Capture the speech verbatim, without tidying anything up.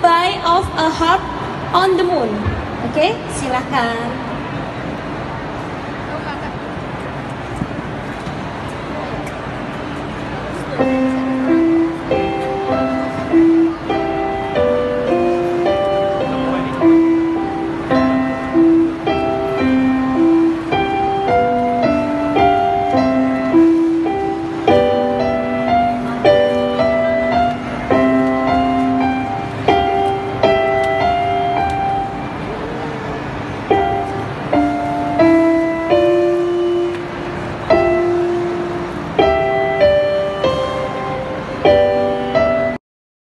buy of a heart on the moon? Oke, okay, silakan.